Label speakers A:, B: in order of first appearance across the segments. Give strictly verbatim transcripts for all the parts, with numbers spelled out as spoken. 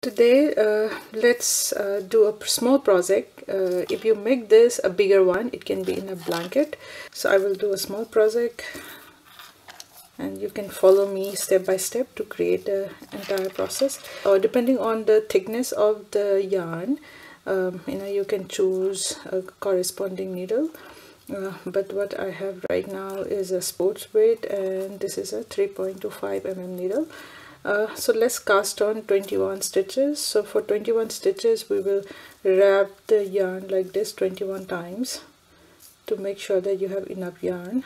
A: Today uh, let's uh, do a small project. Uh, if you make this a bigger one, it can be in a blanket. So I will do a small project and you can follow me step by step to create the entire process. Uh, depending on the thickness of the yarn, um, you know, you can choose a corresponding needle. Uh, but what I have right now is a sports braid, and this is a three point two five millimeter needle. Uh, so let's cast on twenty-one stitches. So for twenty-one stitches we will wrap the yarn like this twenty-one times to make sure that you have enough yarn.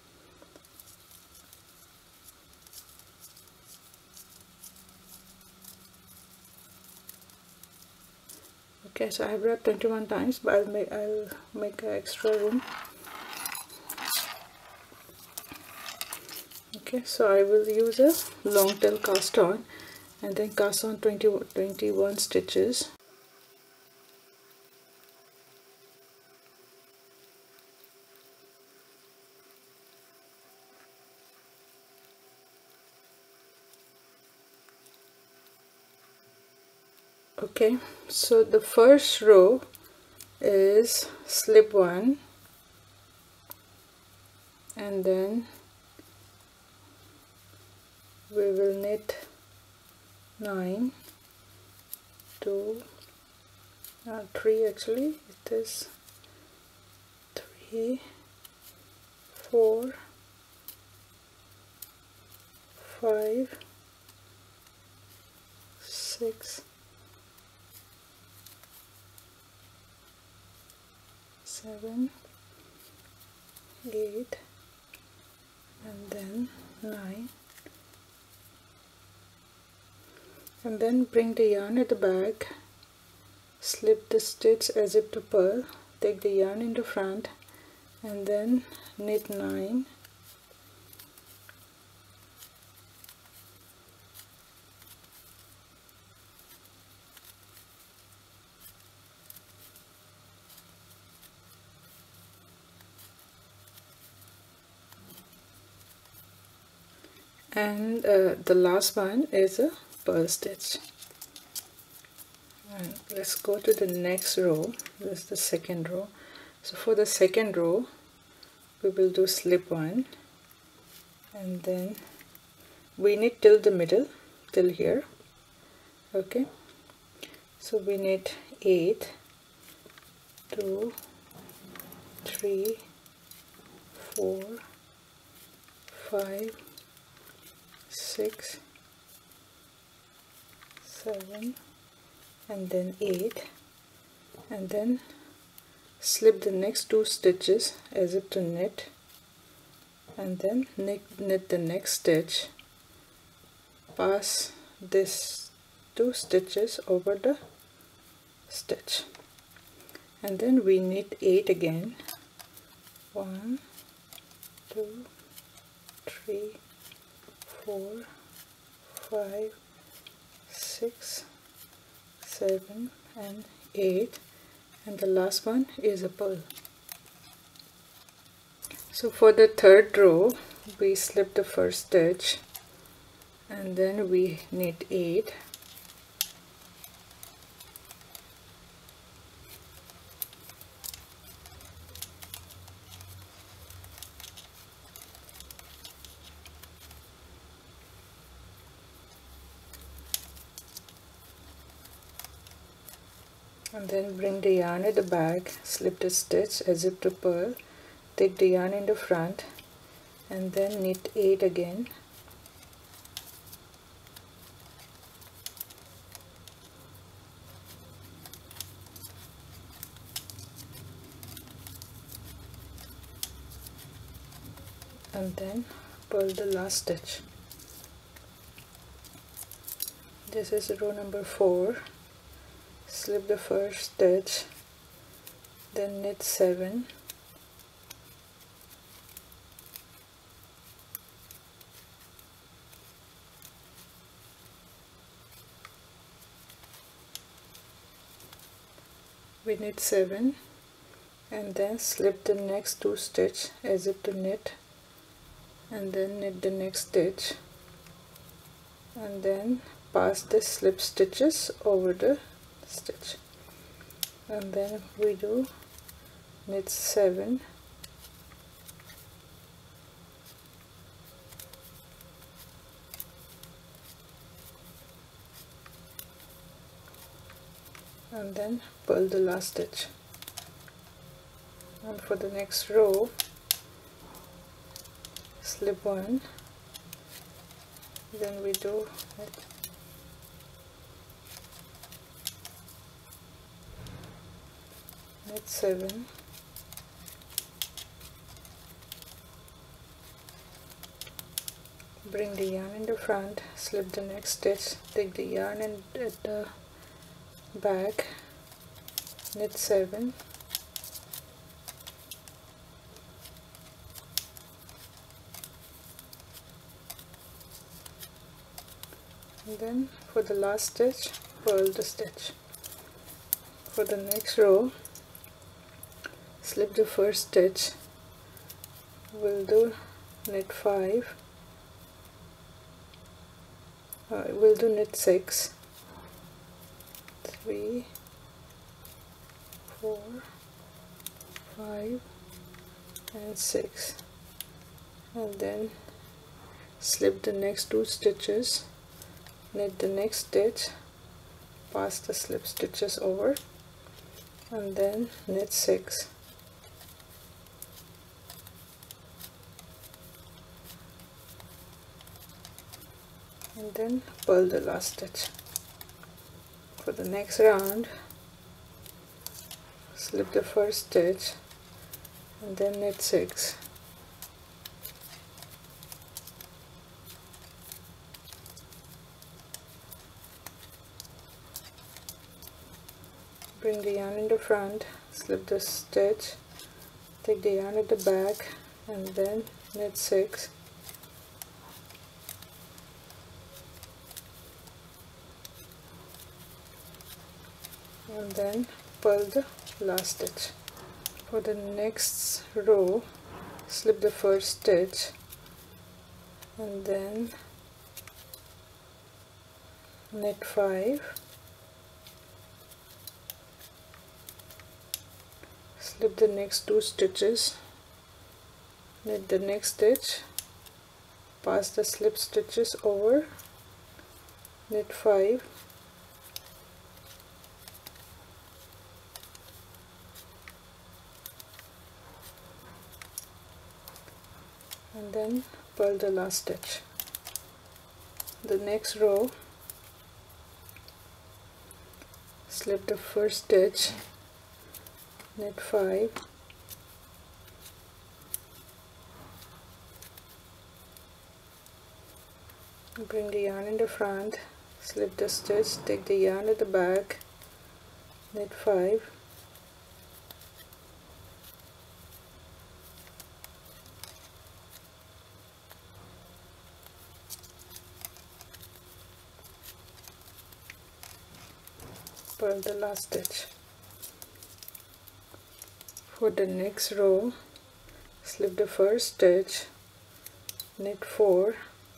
A: Okay, so I have wrapped twenty-one times, but I'll make I'll make an extra room. Okay, so I will use a long tail cast on and then cast on twenty, twenty-one stitches. Okay, so the first row is slip one, and then we will knit nine, two, uh, three actually, it is three, four, five, six, seven, eight, and then nine. And then bring the yarn at the back, slip the stitch as if to purl, take the yarn in the front, and then knit nine, and uh, the last one is a purl stitch. And let's go to the next row. This is the second row. So for the second row we will do slip one, and then we knit till the middle, till here. Okay, so we knit eight, two, three, four, five, six, seven, and then eight, and then slip the next two stitches as if to knit, and then knit, knit the next stitch, pass this two stitches over the stitch, and then we knit eight again. One, two, three, four, five, six, seven, and eight, and the last one is a purl. So for the third row we slip the first stitch, and then we knit eight, and then bring the yarn at the back, slip the stitch as if to purl, take the yarn in the front, and then knit eight again, and then purl the last stitch. This is row number four. Slip the first stitch, then knit seven, we knit seven, and then slip the next two stitch as if to knit, and then knit the next stitch, and then pass the slip stitches over the stitch, and then we do knit seven, and then purl the last stitch. And for the next row, slip one, then we do knit seven, bring the yarn in the front, slip the next stitch, take the yarn in at the back, knit seven, and then for the last stitch, purl the stitch. For the next row, slip the first stitch, we'll do knit five, uh, we'll do knit six, three, four, five, and six, and then slip the next two stitches, knit the next stitch, pass the slip stitches over, and then knit six, and then purl the last stitch. For the next round, slip the first stitch and then knit six, bring the yarn in the front, slip the stitch, take the yarn at the back, and then knit six, and then purl the last stitch. For the next row, slip the first stitch and then knit five, slip the next two stitches, knit the next stitch, pass the slip stitches over, knit five, and then purl the last stitch. The next row, slip the first stitch, knit five, bring the yarn in the front, slip the stitch, take the yarn at the back, knit five, purl the last stitch. For the next row, slip the first stitch, knit four,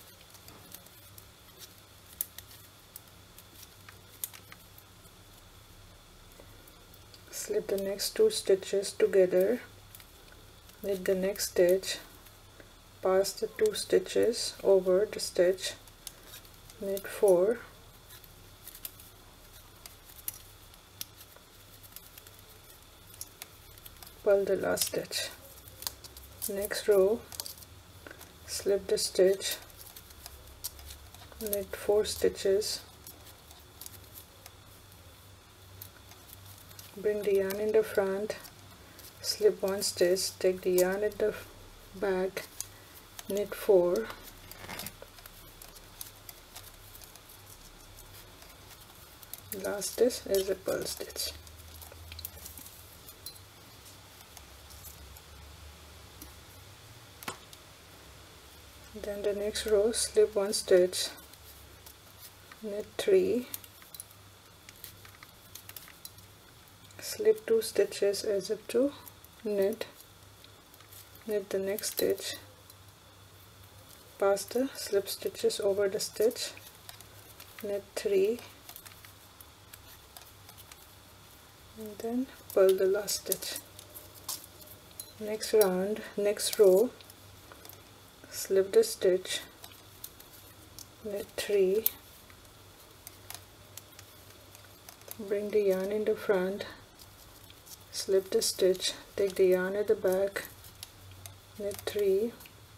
A: slip the next two stitches together, knit the next stitch, pass the two stitches over the stitch, knit four, purl the last stitch. Next row, slip the stitch, knit four stitches, bring the yarn in the front, slip one stitch, take the yarn at the back, knit four, last stitch is a purl stitch. Then the next row, slip one stitch, knit three, slip two stitches as if to knit, knit the next stitch, pass the slip stitches over the stitch, knit three, and then purl the last stitch. Next round, next row, slip the stitch, knit three, bring the yarn in the front, slip the stitch, take the yarn at the back, knit three,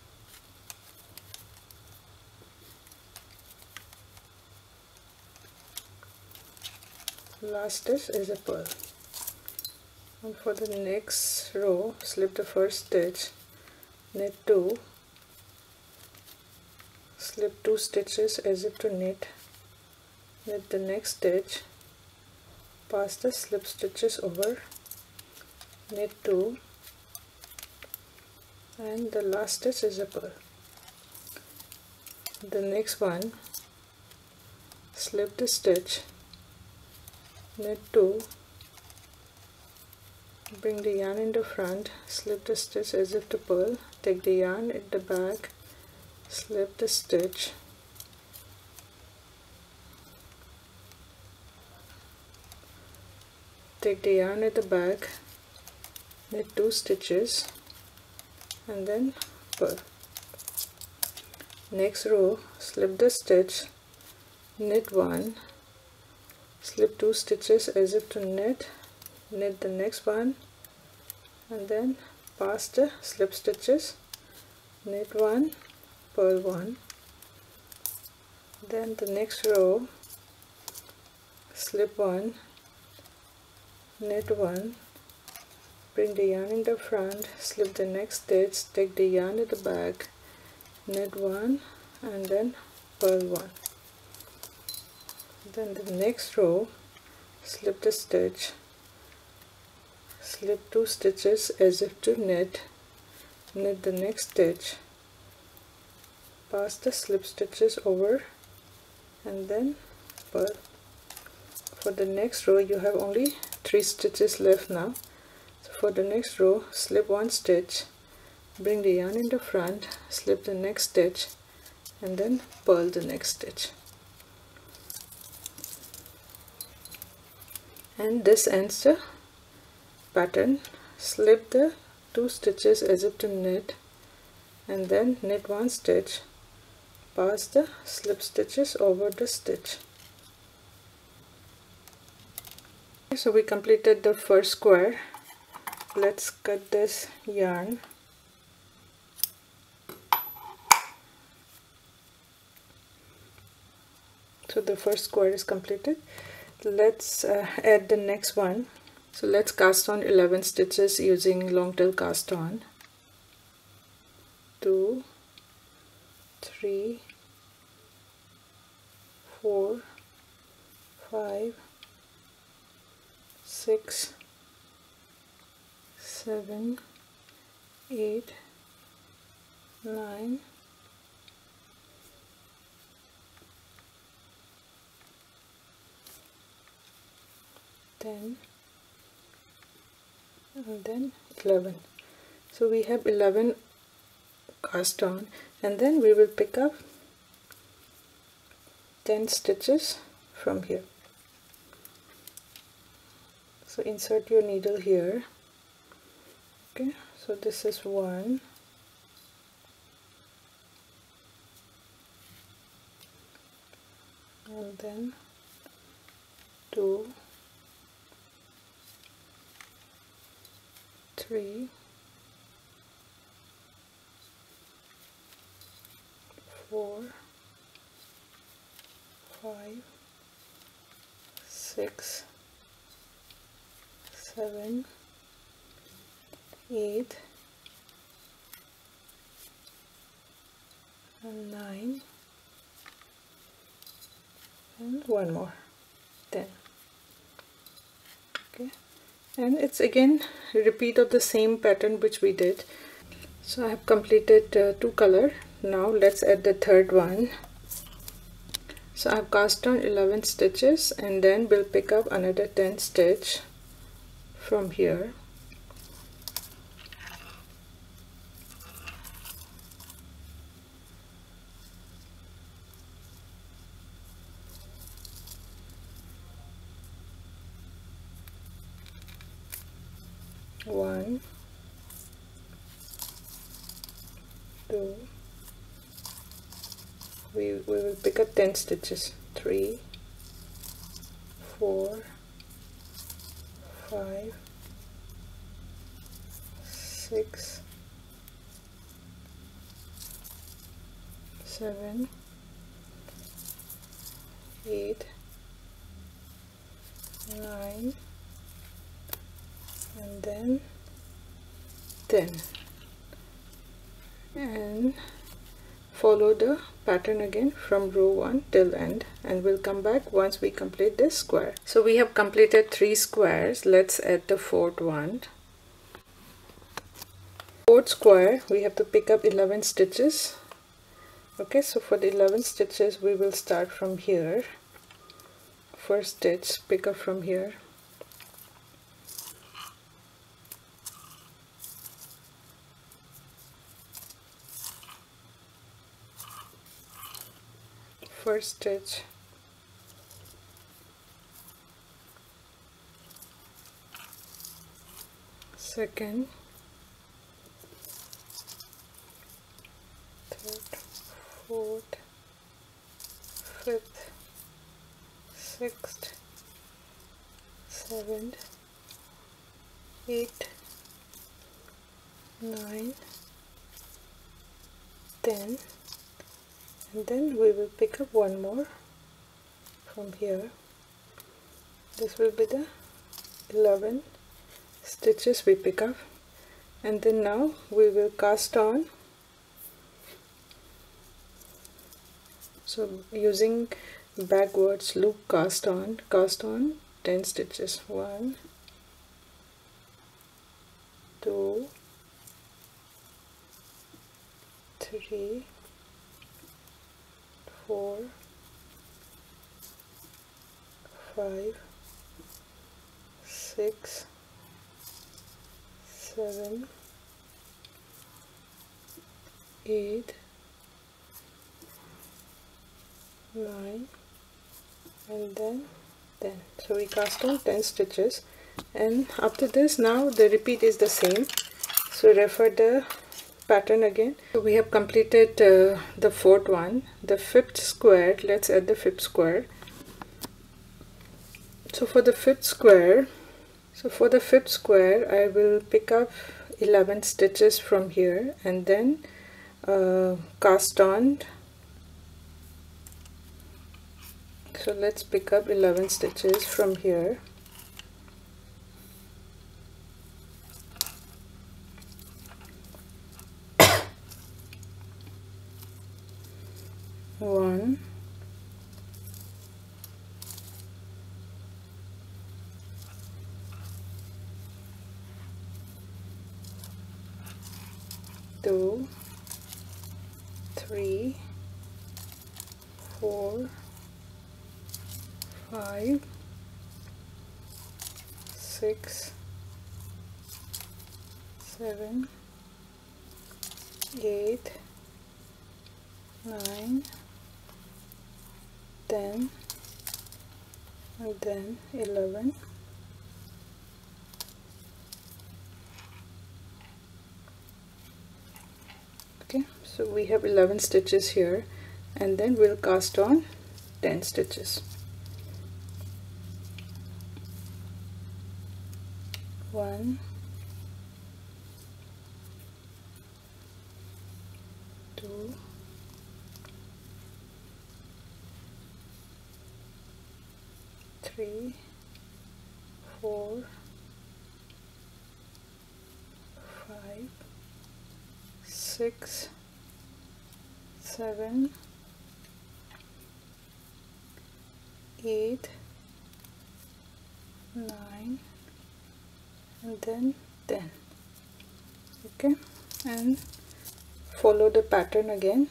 A: last stitch is a purl. And for the next row, slip the first stitch, knit two, slip two stitches as if to knit, knit the next stitch, pass the slip stitches over, knit two, and the last stitch is a purl. The next one, slip the stitch, knit two, bring the yarn in the front, slip the stitch as if to purl, take the yarn at the back, slip the stitch, take the yarn at the back, knit two stitches, and then purl. Next row, slip the stitch, knit one, slip two stitches as if to knit, knit the next one, and then pass the slip stitches, knit one, purl one. Then the next row, slip one, knit one, bring the yarn in the front, slip the next stitch, take the yarn at the back, knit one, and then purl one. Then the next row, slip the stitch, slip two stitches as if to knit, knit the next stitch, pass the slip stitches over, and then purl. For the next row, you have only three stitches left now. So for the next row, slip one stitch, bring the yarn in the front, slip the next stitch, and then purl the next stitch. And this ends the pattern. Slip the two stitches as if to knit, and then knit one stitch, pass the slip stitches over the stitch. So we completed the first square. Let's cut this yarn. So the first square is completed. Let's uh, add the next one. So let's cast on eleven stitches using long tail cast on. Two, three, four, five, six, seven, eight, nine, ten, and then eleven. So we have eleven cast on, and then we will pick up ten stitches from here. So insert your needle here. Okay, so this is one, and then two, three, four, five, six, seven, eight, and nine, and one more, ten. Okay, and it's again a repeat of the same pattern which we did. So I have completed uh, two color. Now let's add the third one. So I have cast on eleven stitches, and then we'll pick up another ten stitch from here. one, two, we, we will pick up ten stitches, three, four, five, six, seven, eight, nine, and then ten, and follow the pattern again from row one till end, and we'll come back once we complete this square. So we have completed three squares. Let's add the fourth one. Fourth square, we have to pick up eleven stitches. Okay, so for the eleven stitches we will start from here. First stitch, pick up from here, first stitch, second, third, fourth, fifth, sixth, seventh, eighth, nine, ten, and then we will pick up one more from here. This will be the eleven stitches we pick up, and then now we will cast on. So using backwards loop cast on, cast on ten stitches, one, two, three, four, five, six, seven, eight, nine, and then ten. So we cast on ten stitches, and after this now the repeat is the same. So refer the pattern again. So we have completed uh, the fourth one. The fifth square, let's add the fifth square. So for the fifth square, so for the fifth square I will pick up eleven stitches from here, and then uh, cast on. So let's pick up eleven stitches from here. One, two, three, four, five, six, seven, eight, nine, ten, and then eleven. Okay, so we have eleven stitches here, and then we'll cast on ten stitches. One, two, three, four, five, six, seven, eight, nine, and then ten. Okay, and follow the pattern again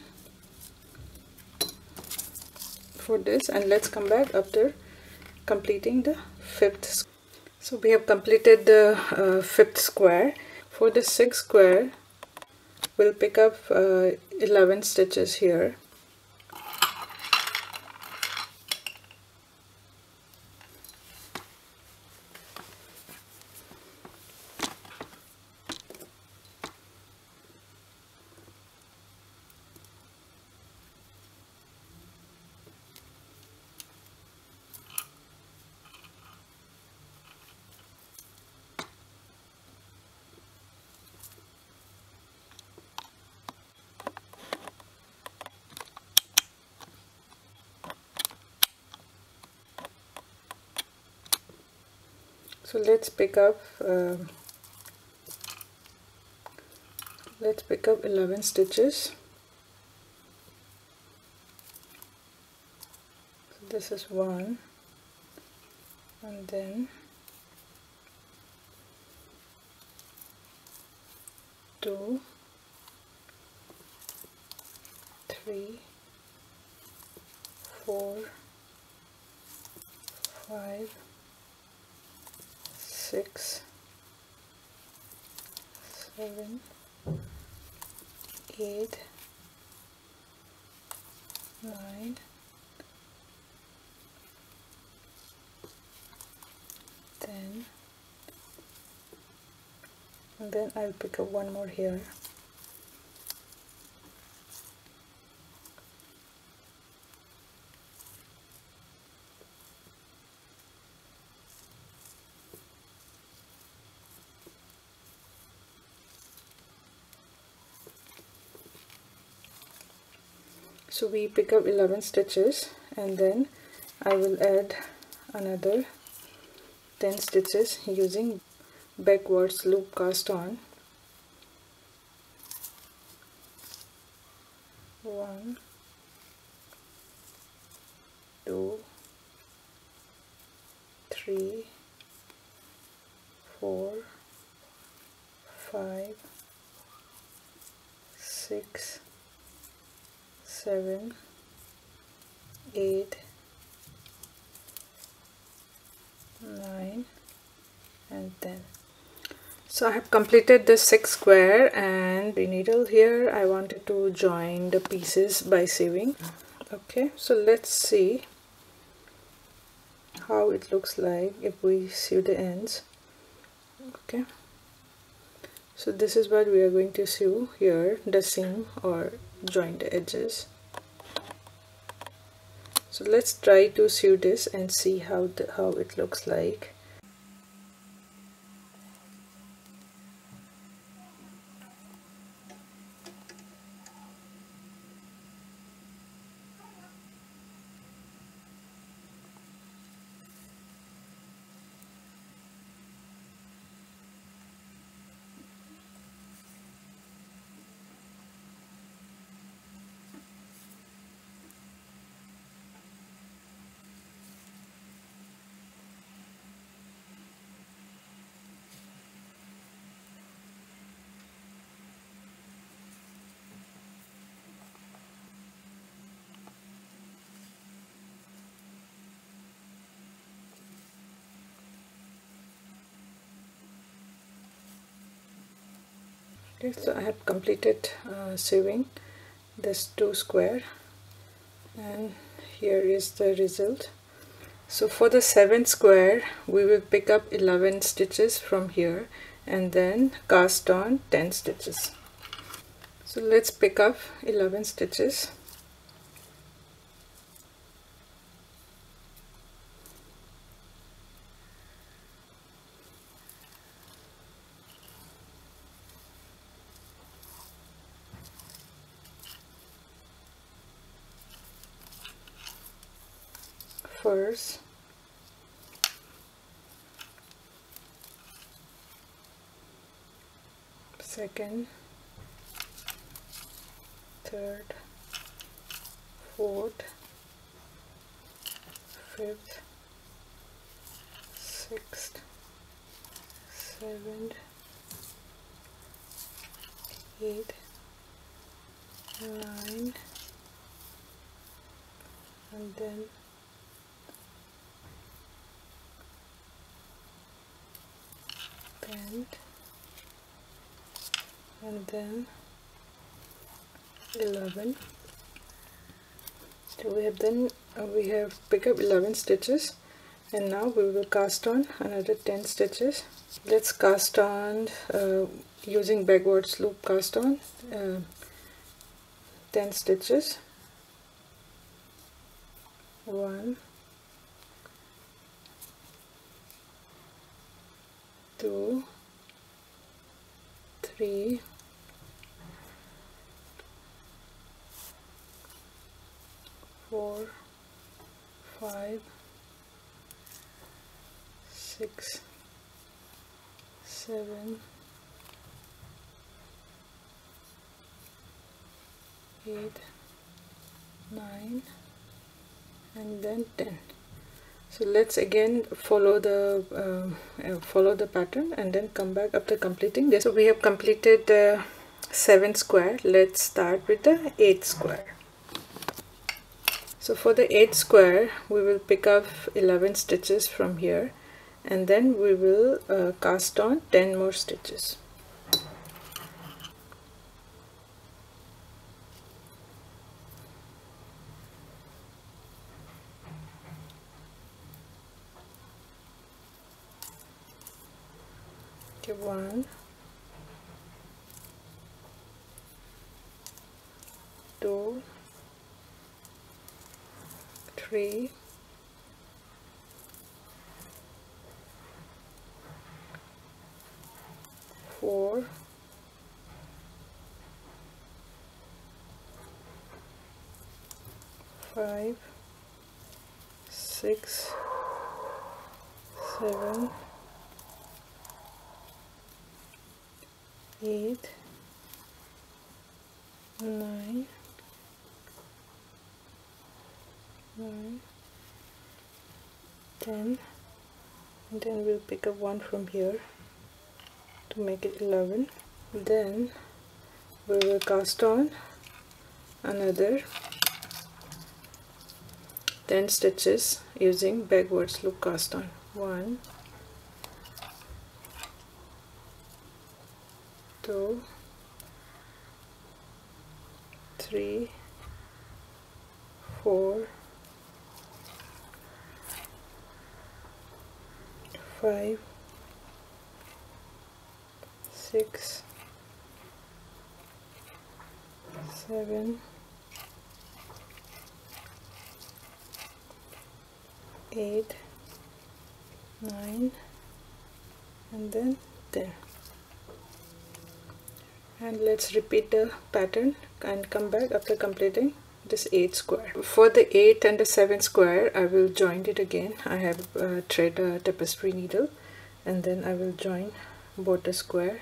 A: for this, and let's come back after completing the fifth. So we have completed the uh, fifth square. For the sixth square we'll pick up uh, eleven stitches here. So let's pick up um, let's pick up eleven stitches. So this is one, and then two, three, four, five, six, seven, eight, nine, ten, and then I'll pick up one more here. So we pick up eleven stitches, and then I will add another ten stitches using backwards loop cast on. One, two, three, four, five, six, seven, eight, nine, and ten. So I have completed this six square, and the needle here I wanted to join the pieces by sewing. Okay, so let's see how it looks like if we sew the ends. Okay, so this is what we are going to sew here, the seam or join the edges. So let's try to sew this and see how the, how it looks like. Okay, so I have completed uh, sewing this two square, and here is the result. So for the seventh square we will pick up eleven stitches from here and then cast on ten stitches. So let's pick up eleven stitches. First, second, third, fourth, fifth, sixth, seventh, eighth, nine, and then ten, and then eleven. So we have then uh, we have pick up eleven stitches, and now we will cast on another ten stitches. Let's cast on uh, using backwards loop cast on uh, ten stitches. One, two, three, four, five, six, seven, eight, nine, and then ten. So let's again follow the um, uh, follow the pattern and then come back after completing this. So we have completed the seven square. Let's start with the eight square. So for the eight square, we will pick up eleven stitches from here, and then we will uh, cast on ten more stitches. Okay, one, two, three, four, five, six, seven, eight, nine, nine, ten, and then we'll pick up one from here to make it eleven. Then we will cast on another ten stitches using backwards loop cast on. One, two, three, four, five, six, seven, eight, nine, and then ten. And let's repeat the pattern and come back after completing this eight square. For the eight and the seven square, I will join it again. I have uh, thread a tapestry needle, and then I will join both the square.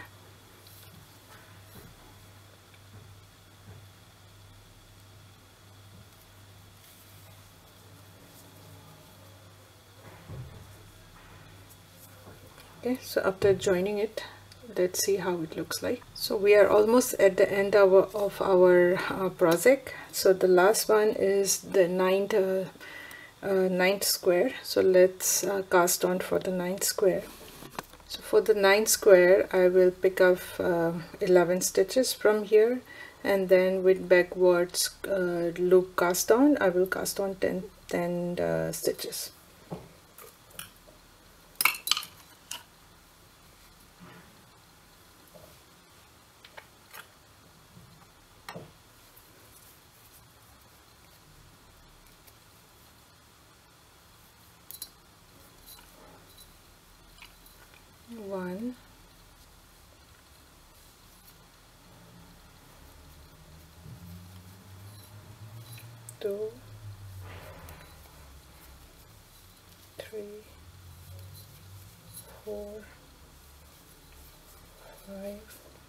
A: Okay, so after joining it, let's see how it looks like. So we are almost at the end of our, of our uh, project. So the last one is the ninth uh, uh, ninth square. So let's uh, cast on for the ninth square. So for the ninth square, I will pick up uh, eleven stitches from here, and then with backwards uh, loop cast on, I will cast on ten, ten uh, stitches. One, two, three, four, five,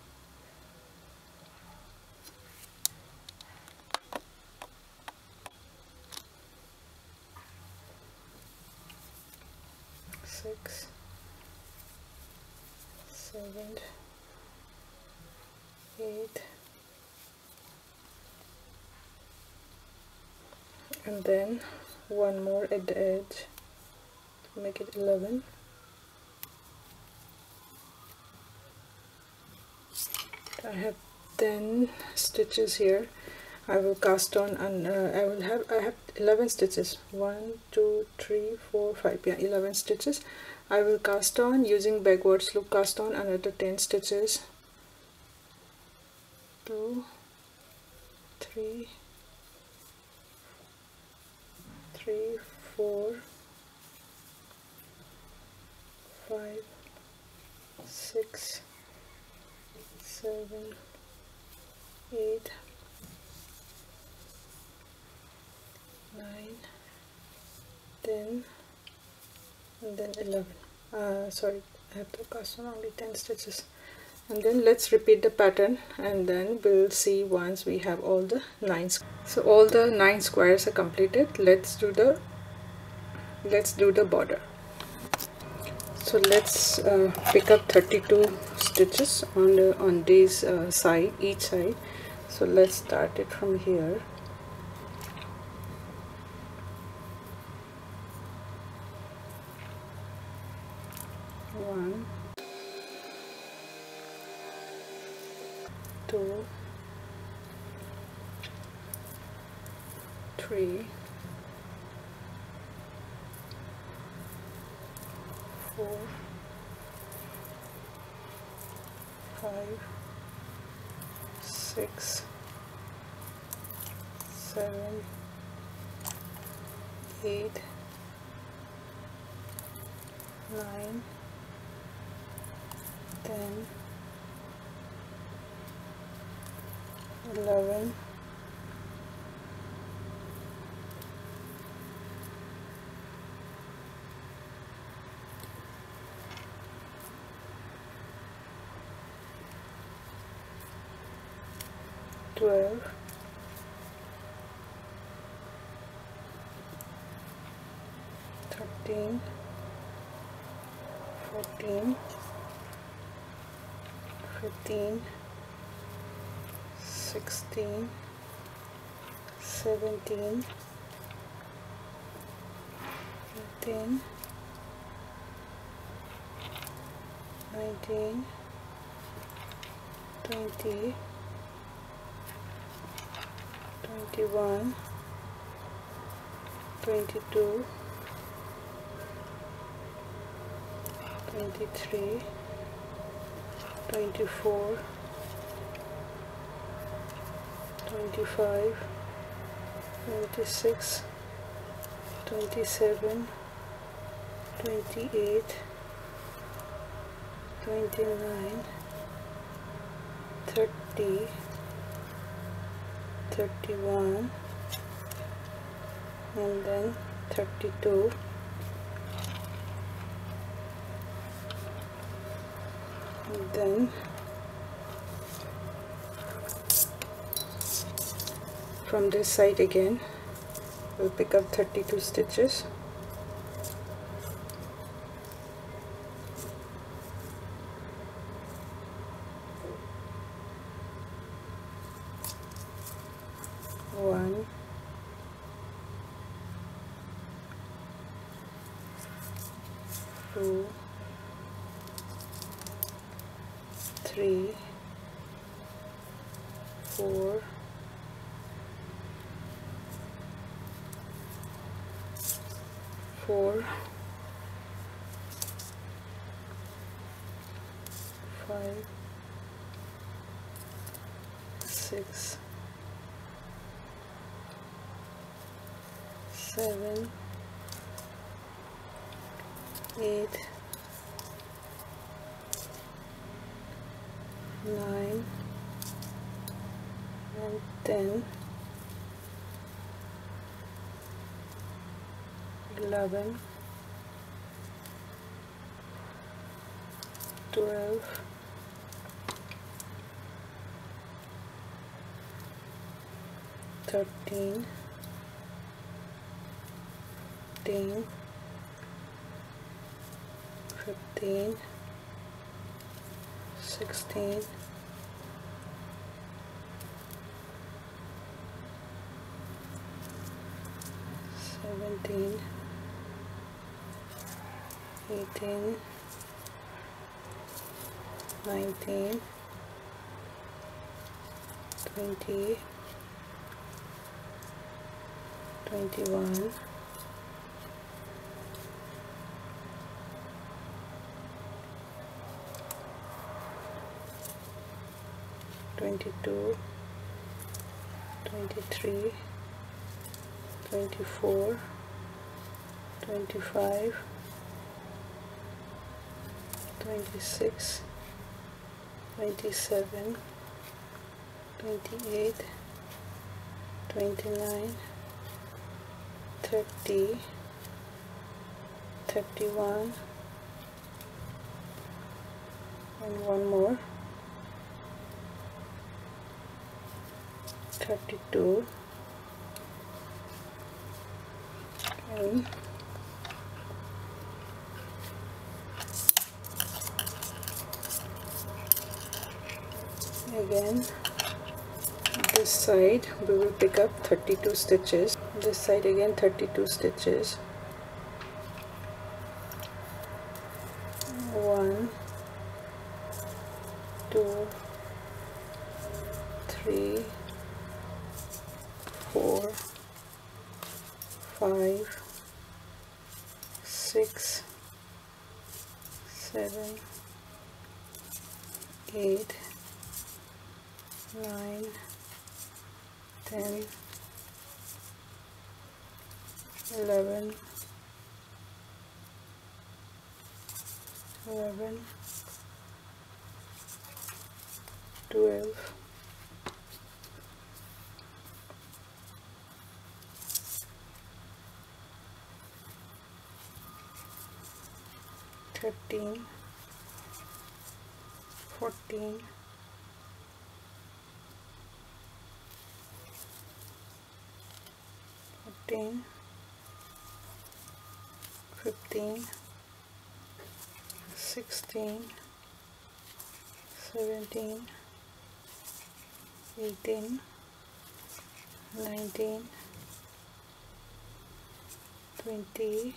A: six, seven, eight, and then one more at the edge to make it eleven. I have ten stitches here. I will cast on, and uh, I will have I have eleven stitches. One, two, three, four, five. Yeah, eleven stitches. I will cast on using backwards loop cast on another ten stitches. Two, three, three, four, five, six, seven, eight, nine, ten, and then eleven. Uh, sorry, I have to cast on only ten stitches. And then let's repeat the pattern, and then we'll see once we have all the nine. So all the nine squares are completed. Let's do the let's do the border. So let's uh, pick up thirty-two stitches on the on these uh, side each side. So let's start it from here. One, two, three, four, five, six, seven, eight, nine, ten, eleven, twelve, thirteen, fourteen, fifteen, sixteen, seventeen, eighteen, nineteen, twenty, twenty-one, twenty-two, twenty-three, twenty-four, twenty-five, twenty-six, twenty-seven, twenty-eight, twenty-nine, thirty, thirty-one, and then thirty-two, and then from this side again we'll pick up thirty-two stitches. One, two, three, four, four, five, six, seven, eight, nine, and ten, eleven, twelve, thirteen, fourteen, fifteen, sixteen, seventeen, eighteen, nineteen, twenty, twenty-one, twenty-two, twenty-three, twenty-four, twenty-five, twenty-six, twenty-seven, twenty-eight, twenty-nine, thirty, thirty-one, and one more, thirty-two, and again this side we will pick up thirty-two stitches, this side again thirty-two stitches, one, two, three, four, five, six, seven, eight, nine, ten, eleven, eleven, twelve, thirteen, fourteen, fourteen, fifteen, sixteen, seventeen, eighteen, nineteen, twenty,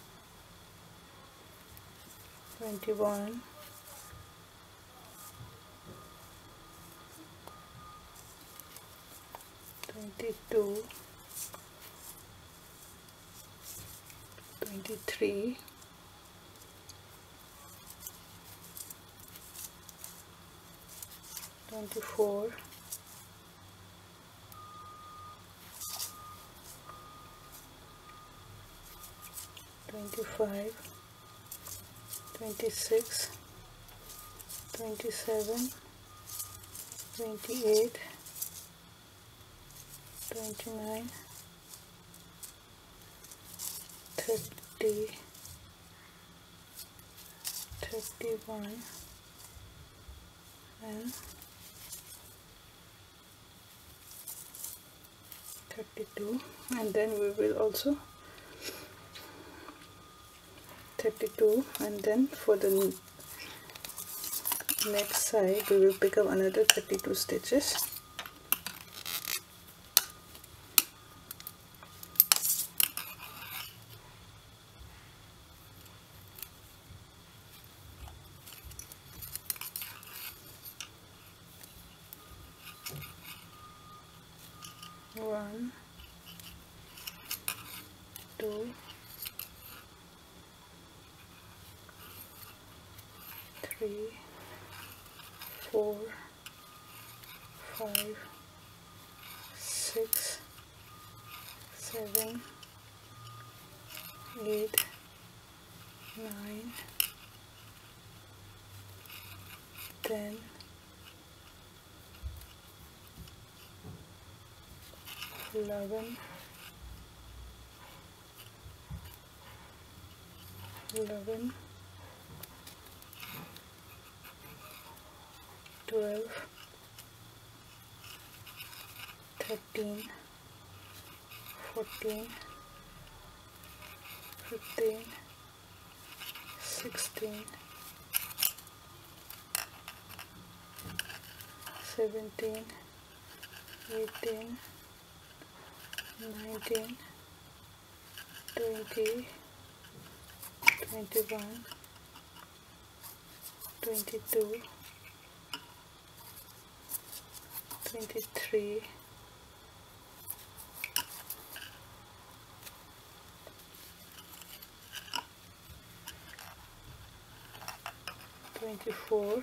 A: twenty-one, twenty-two, twenty-three, twenty-four, twenty-five, twenty-six, twenty-seven, twenty-eight, twenty-nine, thirty, thirty-one, and thirty-two, and then we will also thirty-two, and then for the next side we will pick up another thirty-two stitches. One, two, three, four, five, six, seven, eight, nine, ten, eleven, eleven, twelve, thirteen, fourteen, fifteen, sixteen, seventeen, eighteen, nineteen, twenty, twenty-one, twenty-two, twenty-three, twenty-four,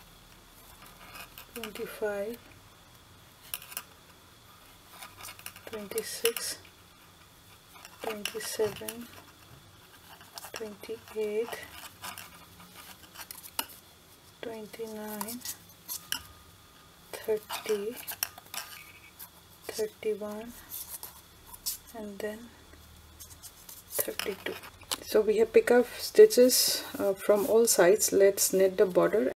A: twenty-five, twenty-six, twenty-seven, twenty-eight, twenty-nine, thirty, thirty-one, and then thirty-two. So we have picked up stitches uh, from all sides. Let's knit the border.